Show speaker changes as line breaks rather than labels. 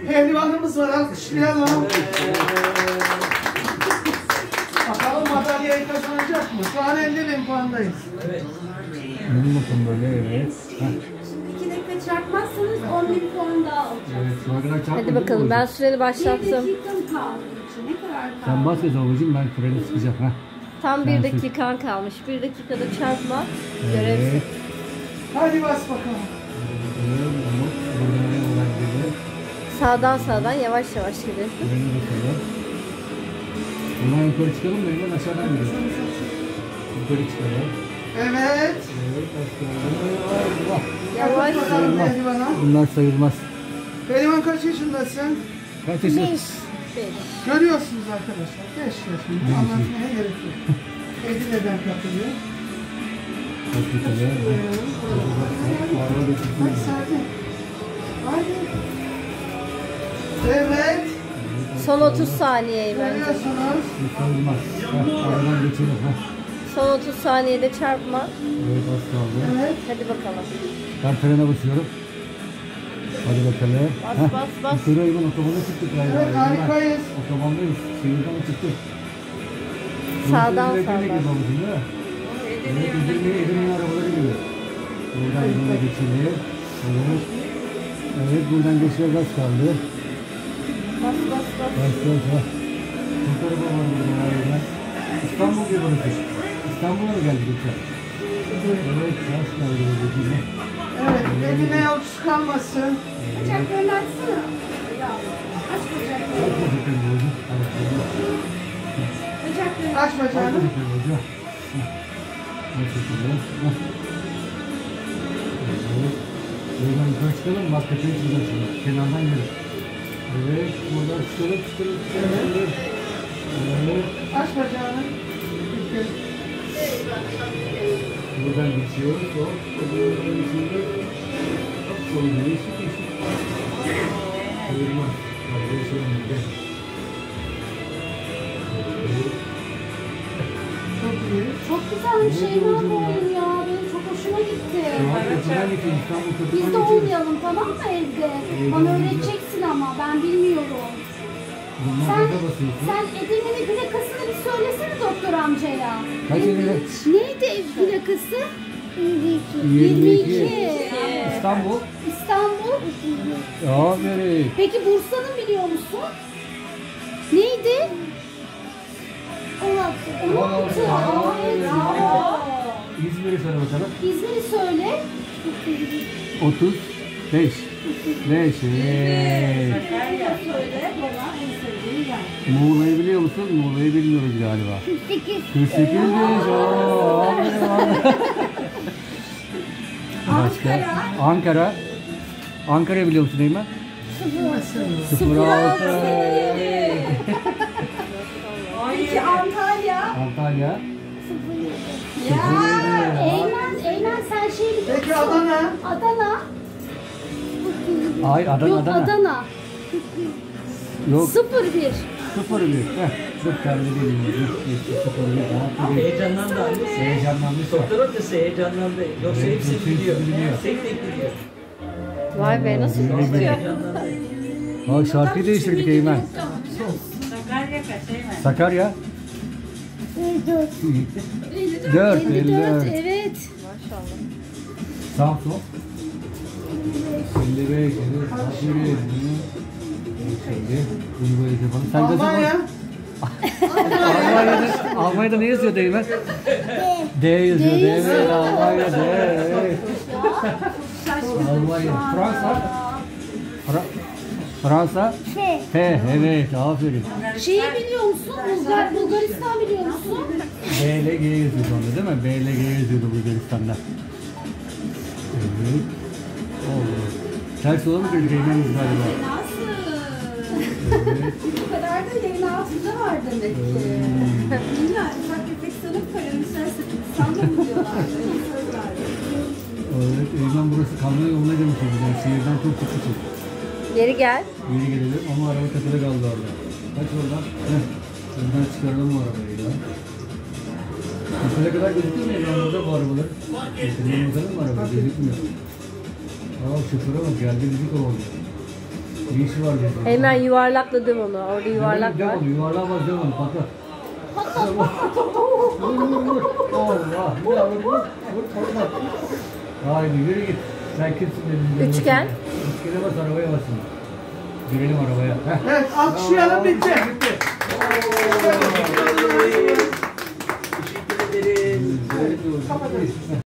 pehlivanımız var, alkışlayalım. Bakalım madalyayı kazanacak mı? Şu an 50.000 puandayız.
Evet.
Benim bakın böyle, evet.
2 dakika çarpmazsanız 10.000 puan daha alacağız.
Evet, şu ana kadar çarpmadım.
Hadi bakalım, ben süreni
1
başlattım.
dakikam kaldı. Ne kadar kaldı?
Sen bas ya babacığım, ben freni sıkacağım. Ha.
Tam
Sen
1
sür.
dakikan kalmış. 1 dakikada çarpma.
Evet.
Görevsiz.
Hadi bas bakalım.
Buradan gidelim.
Sağdan yavaş yavaş gidelim.
Freni bakalım. Buradan yukarı çıkalım da hemen aşağıdan gidelim. Yukarı çıkalım.
Evet.
Evet, aşağıdan.
Yavaş.
Bakalım pehlivana.
Bunlar sayılmaz.
Pehlivan kaç yaşındasın?
Kaç yaşındasın?
5.
Görüyorsunuz arkadaşlar. 5 yaşında. Anlatmaya gerek yok. Edirne'den katılıyor.
Kaç bakalım.
Hadi Sadi. Hadi. Evet.
Son 30 saniye bence.
Görüyorsunuz.
Sayılmaz. Aradan geçelim.
Son 30 saniyede çarpma.
Evet, az kaldı.
Evet.
Hadi bakalım.
Ben frene basıyorum. Hadi bakalım.
Bas.
Yukarı hayvan otobana çıktık galiba.
Evet, harikayız.
Otobandayız. Şehirden çıktık.
Sağdan.
Evet, Edirne'nin arabaları gibi. Buradan yoluna geçelim. Evet. Evet, buradan geçmeye az kaldı.
Bas.
Bas. Çok araba var burada. İstanbul diye burası. İstanbul'a mı geldik yoksa? Evet, az kaldı burada.
Evet. Eline yolcusu kalmasın.
Bacaklarını açsana. Aç bacaklarını.
Kaç bakayım babacığım?
Bacaklarını.
Aç bacağını.
Buradan yukarı çıkalım, bak tepeye çıkalım şimdi. Kenardan gelin. Evet, buradan çıkalım. Evet.
Aç bacağını. Bitti.
Buradan geçiyoruz. Hop, buradan geçiyoruz. Hop, sonra değişik. Buyurmaz. Hadi geçelim.
Çok iyi.
Çok güzel bir şey ne yapalım ya. Benim çok hoşuma gitti. Biz de oynayalım tamam mı evde? Bana öğreteceksin ama ben bilmiyorum. Sen Edirne'nin plakasını bir söylesene doktor amcaya.
Kaç Edirne?
Neydi ev plakası?
22. İstanbul.
İstanbul.
Aferin.
Peki Bursa'nın biliyor musun? Neydi? 16. 16.
İzmir'i söyle bakalım.
İzmir'i söyle.
35. 5.
Söyle bana en sevdiğin yer.
Muğla'yı biliyor musun? Muğla'yı bilmiyoruz galiba.
48.
48 demiş. Başka? Ankara. Ankara'yı biliyor musun Eymen? 06.
Peki Antalya.
Antalya.
Eymen sen şey biliyor musun?
Peki Adana.
Adana.
Hayır, Adana.
Yok Adana.
Yok.
01.
01. Dur kendi bilmiyorum. 01.
Heyecanlandı annesi.
Heyecanlanmış.
Doktor amcası heyecanlandı. Yoksa hepsini biliyor. Tek tek biliyor.
Vay be, nasıl tutuyor?
Heyecanlandı.
Aa, şarkıyı değiştirdik Eymen. Sakarya. 4.
54. Evet.
Maşallah.
Samsun. 55. Evet. Aferin. Bunu böyle yapalım. Sen de
Almanya.
Almanya'da ne yazıyor Eymen? D yazıyor. D evet. Almanya D. Evet. Almanya. Fransa. F. Evet. Aferin.
Şeyi biliyor musun? Bulgaristan biliyor musun?
B ile G yazıyordu onda değil mi? B ile G yazıyordu Bulgaristan'da. Evet. Oldu. Ters olan mı dedik Eymen'iz galiba?
Nasıl?
Evet.
Bu kadar da yerin altında var demek ki. İlla ufak tefek sanıp kalemlerse sandım diyorlar.
Evet. Eymen burası Kanlı yoluna demiş bizden. Şehirden çok çıkmışız.
Geri gel.
Geri gelelim ama araba takılı kaldı orada. Kaç oradan? Şuradan çıkaralım bu arabayı ya. Yukarı kadar gözüküyor mu Eymen burada bu arabalar? Yakından bakalım mı araba? Gözükmüyor. Aa şoföre bak geldi bizi kovalıyor. Bir işi var bizim.
Hemen yuvarlakladım onu. Orada yuvarlak var.
Yuvarlamaz değil onu patlat. Vur. Allah. Bir daha vur. Vur patlat. Haydi yürü git. Sen kimsin dedim.
Üçgen.
Üçgene bas arabaya basın. Girelim arabaya. Heh.
Evet, alkışlayalım bitti.
Teşekkür ederiz.
Kapatalım.